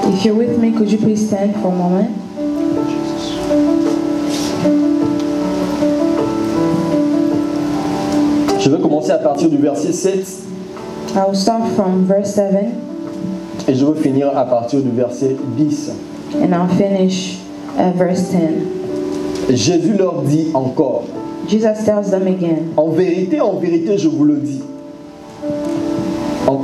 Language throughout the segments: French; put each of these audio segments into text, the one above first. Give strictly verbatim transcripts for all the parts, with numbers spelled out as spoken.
If you're with me, could you please stand for a moment? Je vais commencer à partir du verset sept. I will start from verse seven. Et je veux finir à partir du verset dix. And I'll finish at verse ten. Jésus leur dit encore. Jesus tells them again. En vérité, en vérité, je vous le dis. En...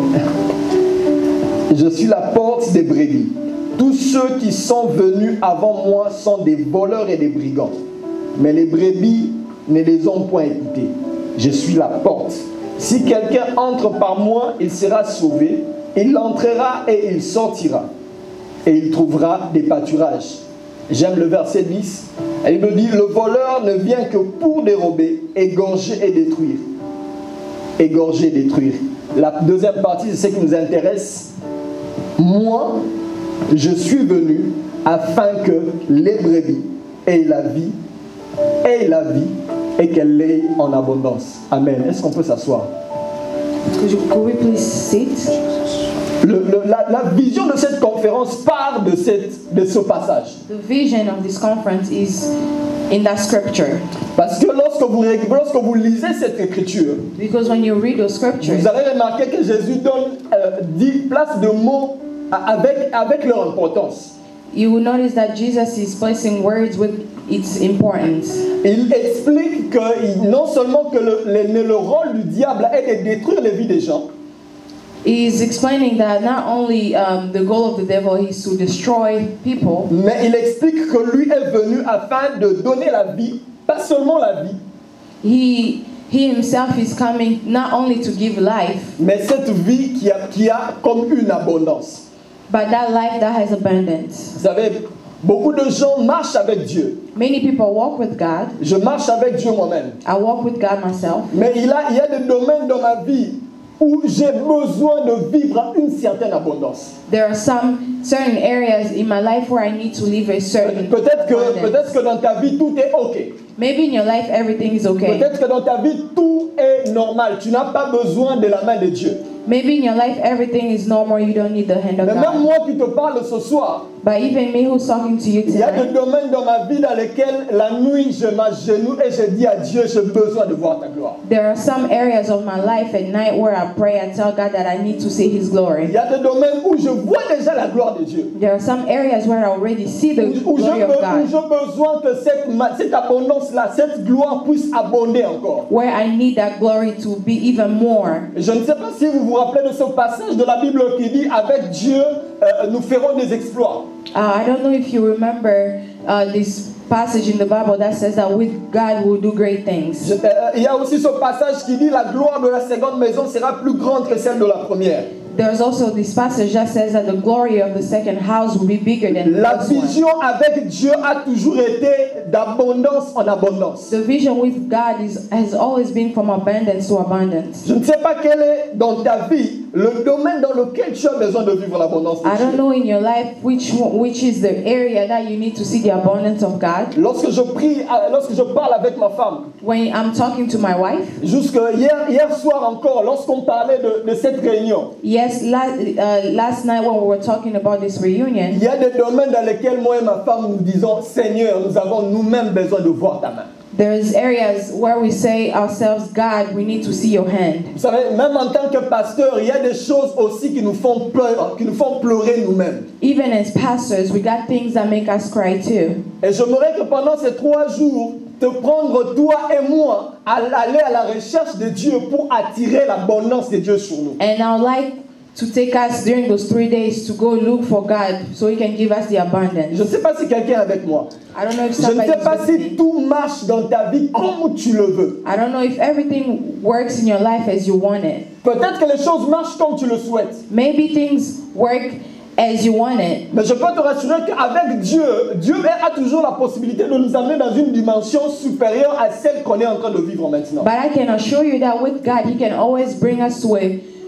Je suis la porte des brebis. Tous ceux qui sont venus avant moi sont des voleurs et des brigands. Mais les brebis ne les ont point écoutés. Je suis la porte. Si quelqu'un entre par moi, il sera sauvé. Il entrera et il sortira. Et il trouvera des pâturages. J'aime le verset dix. Et il me dit, le voleur ne vient que pour dérober, égorger et détruire. Égorger et détruire. La deuxième partie, c'est ce qui nous intéresse. Moi, je suis venu afin que les brebis aient la vie, aient la vie et qu'elle l'ait en abondance. Amen. Est-ce qu'on peut s'asseoir? Could you, could we please sit? Le, le, la, la vision de cette conférence part de, cette, de ce passage. The vision of this conference is in that scripture. Parce que lorsque vous, lorsque vous lisez cette écriture, Because when you read those scriptures, vous allez remarquer que Jésus donne euh, dix places de mots avec, avec leur importance. you will notice that Jesus is placing words with its importance. Il explique que non seulement que le, le, le rôle du diable est de détruire les vies des gens, He's explaining that not only um, the goal of the devil is to destroy people, mais il explique que lui est venu afin de donner la vie, pas seulement la vie, he he himself is coming not only to give life, mais cette vie qui a, qui a comme une abondance. but that life that has abundance. Vous savez, beaucoup de gens marchent avec Dieu. Many people walk with God. Je marche avec Dieu moi-même. I walk with God myself. Mais il, a, il y a des domaines dans ma vie où j'ai besoin de vivre une certaine abondance. There are some certain areas in my life where I need to live a certain Peut-être que, abundance. peut-être que dans ta vie, tout est OK. Maybe in your life everything is okay. Peut-être que dans ta vie, tout est normal. Tu n'as pas besoin de la main de Dieu. Maybe in your life everything is normal. You don't need the hand of Mais même God. moi qui te parle ce soir, But even me who's talking to you il y a des tonight, domaines dans ma vie dans lesquels la nuit je m'agenouille et je dis à Dieu, j'ai besoin de voir ta gloire. there are some areas of my life at night where I pray and tell God that I need to see His Il glory. y a des domaines où je vois déjà la gloire de Dieu. There are some areas where I already see the Où j'ai glory of be- où God, j'ai besoin que cette, ma- cette abondance-là, cette gloire puisse abonder encore. where I need that glory to be even more. Je ne sais pas si vous vous rappelez de ce passage de la Bible qui dit, avec Dieu, euh, nous ferons des exploits. Uh, I don't know if you remember uh, this passage in the Bible that says that with God we'll do great things. Je- euh, il y a aussi ce passage qui dit, la gloire de la seconde maison sera plus grande que celle de la première. There's also this passage that says that the glory of the second house will be bigger than the La first one. vision avec Dieu a toujours été d'abondance en abondance. The vision with God is, has always been from abundance to abundance. Je ne sais pas quel est dans ta vie le domaine dans lequel tu as besoin de vivre l'abondance de I don't Dieu. know in your life which one, which is the area that you need to see the abundance of God. Lorsque je prie, euh, lorsque je parle avec ma femme, When I'm talking to my wife, jusque hier, hier soir encore, lorsqu'on parlait de, de cette réunion, yes, last, uh, last night when we were talking about this reunion, il y a des domaines dans lesquels moi et ma femme nous disons, Seigneur, nous avons nous-mêmes besoin de voir ta main. there's areas where we say ourselves, God, we need to see your hand. Vous savez, même en tant que pasteur, il y a des choses aussi qui nous font pleurer, qui nous font pleurer nous-mêmes. Even as pastors, we got things that make us cry too. Et j'aimerais que pendant ces trois jours, te prendre toi et moi à aller à la recherche de Dieu pour attirer l'abondance de Dieu sur nous. And I would like to take us during those three days to go look for God so He can give us the abundance. Je ne sais pas si quelqu'un est avec moi. I don't know if Je ne somebody sais pas is with si me. tout marche dans ta vie comme tu le veux. I don't know if everything works in your life as you want it. Peut-être que les choses marchent comme tu le souhaites. Maybe things work as you want it. Mais je peux te rassurer qu'avec Dieu, Dieu a toujours la possibilité de nous amener dans une dimension supérieure à celle qu'on est en train de vivre maintenant. But I can assure you that with God, He can always bring us to a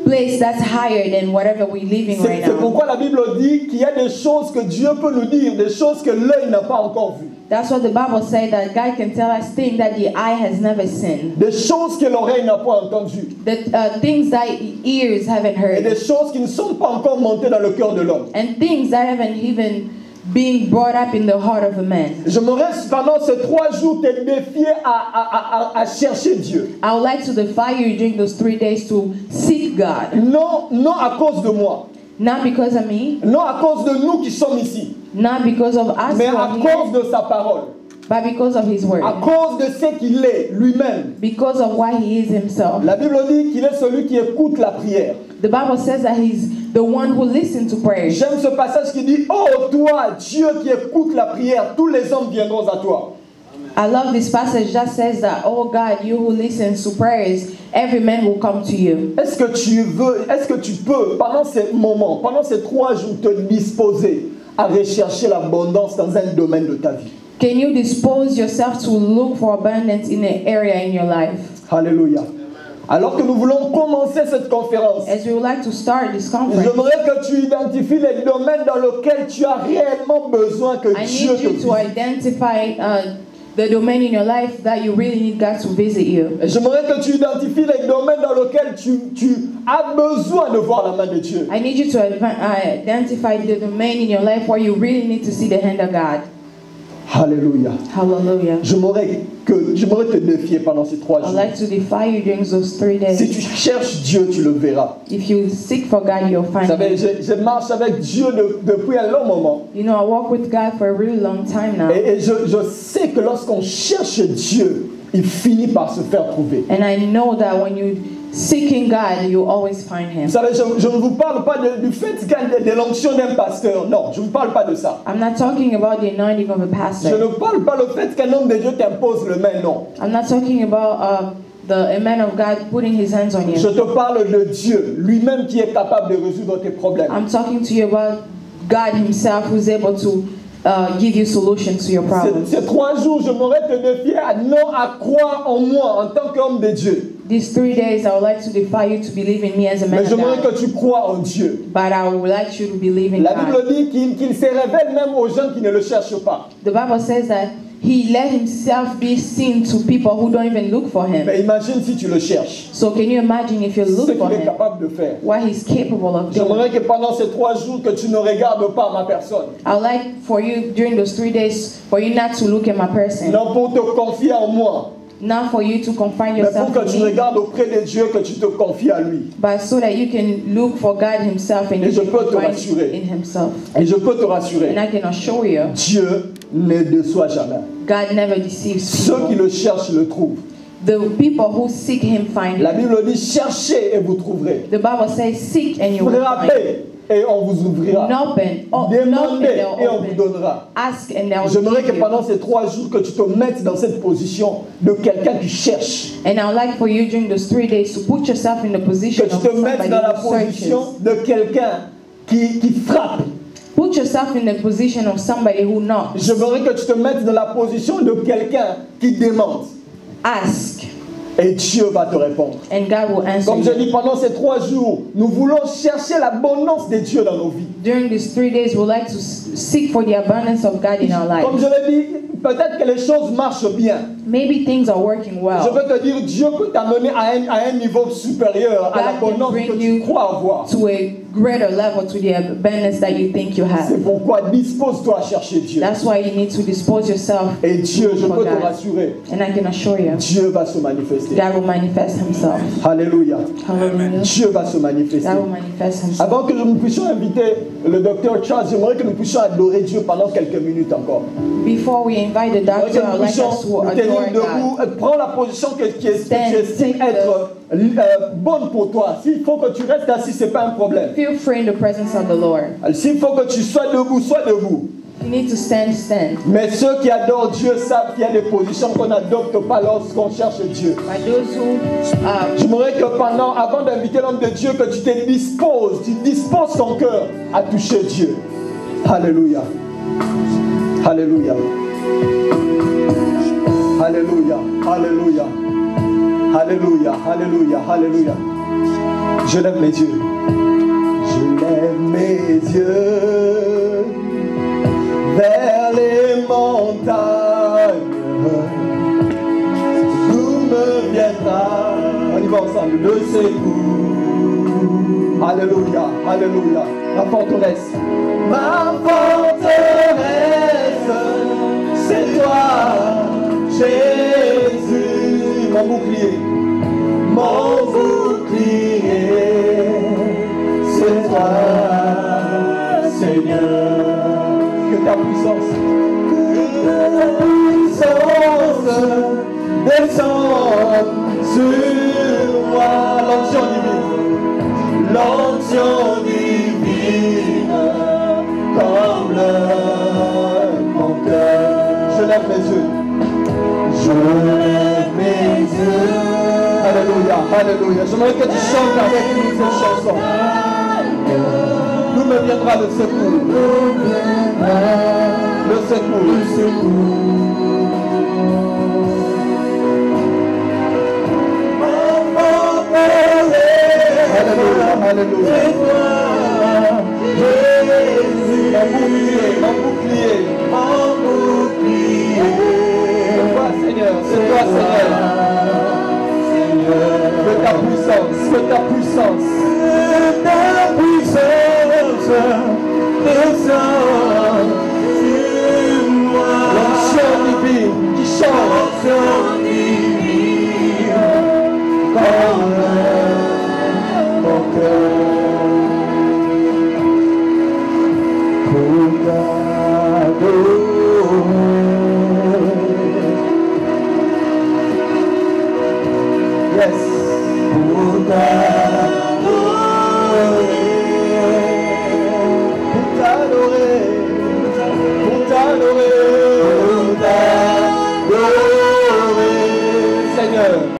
place that's higher than whatever we're living C'est right c'est now. pourquoi la Bible dit qu'il y a des choses que Dieu peut nous dire, des choses que l'œil n'a pas encore vues. That's what the Bible says, that God can tell us things that the eye has never seen. Des choses que l'oreille n'a pas entendues. The uh, things that ears haven't Et heard. des choses qui ne sont pas encore montées dans le cœur de l'homme. And things that haven't even been brought up in the heart of a man. J'aimerais pendant ces trois jours te défier à, à, à, à chercher Dieu. I would like to defy you during those three days to seek God. Non, non à cause de moi. Not because of me, Non à cause de nous qui sommes ici. not because of us, Mais who à are cause here, de sa parole. but because of His word. À cause de ce qu'il est lui-même. Because of what He is Himself. La Bible dit qu'il est celui qui écoute la prière. The Bible says that He's the one who listens to prayer. J'aime ce passage qui dit: oh toi, Dieu qui écoute la prière, tous les hommes viendront à toi. I love this passage that says that, oh God, you who listens to prayers, every man will come to you. Est-ce que tu veux, est-ce que tu peux, pendant ces moments, pendant ces trois jours, te disposer à rechercher l'abondance dans un domaine de ta vie? Can you dispose yourself to look for abundance in an area in your life? Alléluia. Alors que nous voulons commencer cette conférence, As we would like to start this conference, j'aimerais que tu identifies les domaines dans lesquels tu as réellement besoin que I Dieu need te you visite. to identify uh, the domain in your life that you really need God to visit you. Et j'aimerais que tu identifies les domaines dans lesquels tu, tu as besoin de voir la main de Dieu. I need you to adva- uh, identify the domain in your life where you really need to see the hand of God. Alléluia. Hallelujah. J'aimerais que j'aimerais te défier pendant ces trois I'd jours. like to defy you during those three Si days. tu cherches Dieu, tu le verras. If you seek for God, you'll Vous find savez, Him. je, je marche avec Dieu de- depuis un long moment. You know, I walk with God for a really long time now. Et, et je, je sais que lorsqu'on cherche Dieu, il finit par se faire trouver. And I know that when you seeking God, you always find Him. Vous savez, je, je ne vous parle pas de- du fait de, de l'onction d'un pasteur. Non, je ne vous parle pas de ça. I'm not talking about the anointing of a Je pastor. ne parle pas le fait qu'un homme de Dieu t'impose le main. Non. I'm not talking about uh, the a man of God putting His hands on Je you. te parle de Dieu, lui-même qui est capable de résoudre tes problèmes. I'm talking to you about God Himself, who's able to uh, give you solutions to your Ces, problems. ces trois jours, j'aimerais te défier à non à croire en moi en tant qu'homme de Dieu. These three days, I would like to defy you to believe in me as a man Mais of j'aimerais God. que tu crois en Dieu. But I would like you to believe in La God. Bible dit qu'il qu'il se révèle même aux gens qui ne le cherchent pas. The Bible says that He let Himself be seen to people who don't even look for Him. Mais imagine si tu le cherches. So can you imagine if you Ce look for qu'il est Him, capable de faire. what He's capable of doing? J'aimerais que pendant ces trois jours, que tu ne regardes pas ma personne. I would like for you during those three days for you not to look at my person, Non pour te confier en moi. not for you to confine Mais pour yourself que in tu me, regardes auprès de Dieu, que tu te confies à lui. but so that you can look for God Himself and Et you je can peux te confine rassurer. in Himself. Et je peux te And rassurer, I can assure you, Dieu ne déçoit jamais. God never deceives Ceux qui people. le cherchent le trouvent. The people who seek Him find La Him. Bible dit cherchez et vous trouverez. The Bible says, seek and you will find. Frappez et on vous ouvrira. Open, oh, knock and Demandez they'll et on vous open. donnera. Ask and they'll J'aimerais que give you. pendant ces trois jours que tu te mettes dans cette position de quelqu'un qui cherche. And I would like for you during those three days to put yourself in the Que position tu of te somebody mettes dans la who searches. position de quelqu'un qui, qui frappe. Put yourself in the position of somebody who knocks. J'aimerais que tu te mettes dans la position de quelqu'un qui demande. Ask Et Dieu va te répondre. and God will answer Comme je you. dis, pendant ces trois jours, nous voulons chercher l'abondance de Dieu dans nos vies. During these three days, we'd like to s- seek for the abundance of God in our Comme lives. je l'ai dit, peut-être que les choses marchent bien. Maybe things are working Je well. veux te dire, Dieu peut t'amener à un, à un niveau supérieur à God can l'abondance bring que tu you crois avoir. to a greater level, to the abundance that you think you C'est have. pourquoi dispose-toi à chercher Dieu. That's why you need to dispose yourself Et Dieu, je for peux te God. rassurer, And I can assure you, Dieu va se manifester. God will manifest Himself. Alléluia. Hallelujah. Dieu va se manifester. God will manifest Himself. Avant que nous puissions inviter le docteur Charles, j'aimerais que nous puissions adorer Dieu pendant quelques minutes encore. Before we invite the J'aimerais que doctor, I nous would like puissions us to nous adore tenir debout. God. Euh, Prends la position que, qui est, que Stand, tu estimes take être euh, bonne pour toi. S'il faut que tu restes assis, ce n'est pas un problème. Feel free in the presence of the Lord. S'il faut que tu sois debout, sois debout. You need to stand, stand. Mais ceux qui adorent Dieu savent qu'il y a des positions qu'on n'adopte pas lorsqu'on cherche Dieu. By those who, uh, J'aimerais que pendant, avant d'inviter l'homme de Dieu, que tu te disposes, tu disposes ton cœur à toucher Dieu. Alléluia. Alléluia. Alléluia. Alléluia. Alléluia. Alléluia. Alléluia. Je lève mes yeux. Je lève mes yeux vers les montagnes. D'où me viendra, on y va ensemble, le secours. Alléluia, alléluia. La forteresse. Ma forteresse, c'est toi, Jésus. Mon bouclier. Mon bouclier, c'est toi, Seigneur. Que ta puissance, que ta puissance descende sur moi. L'onction divine, l'onction divine, comble mon cœur. Je lève mes yeux, je lève mes yeux. Alléluia, alléluia. J'aimerais que tu chantes avec nous cette chanson. Nous me viendra le secours. Le secours. Le secours. Alléluia, alléluia. Jésus,